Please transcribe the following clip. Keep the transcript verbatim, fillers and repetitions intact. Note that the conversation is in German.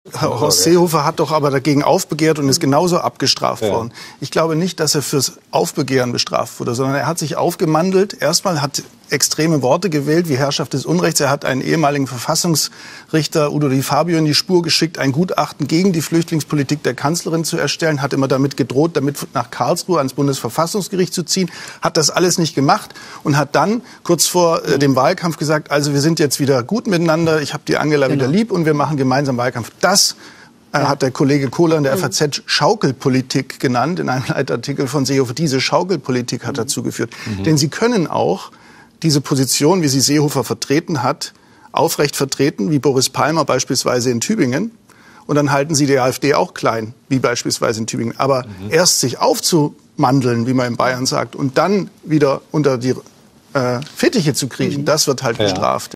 Horst Seehofer hat doch aber dagegen aufbegehrt und ist genauso abgestraft ja. worden. Ich glaube nicht, dass er fürs Aufbegehren bestraft wurde, sondern er hat sich aufgemandelt. Erstmal hat extreme Worte gewählt, wie Herrschaft des Unrechts. Er hat einen ehemaligen Verfassungsrichter, Udo Di Fabio, in die Spur geschickt, ein Gutachten gegen die Flüchtlingspolitik der Kanzlerin zu erstellen, hat immer damit gedroht, damit nach Karlsruhe ans Bundesverfassungsgericht zu ziehen, hat das alles nicht gemacht und hat dann kurz vor äh, dem Wahlkampf gesagt, also wir sind jetzt wieder gut miteinander, ich habe die Angela genau. wieder lieb und wir machen gemeinsam Wahlkampf. Das äh, hat der Kollege Kohler in der F A Z Schaukelpolitik genannt, in einem Leitartikel von Seehofer. Diese Schaukelpolitik hat dazu geführt. Mhm. Denn sie können auch diese Position, wie sie Seehofer vertreten hat, aufrecht vertreten, wie Boris Palmer beispielsweise in Tübingen. Und dann halten sie die AfD auch klein, wie beispielsweise in Tübingen. Aber mhm. erst sich aufzumandeln, wie man in Bayern sagt, und dann wieder unter die äh, Fittiche zu kriechen, mhm. das wird halt ja. bestraft.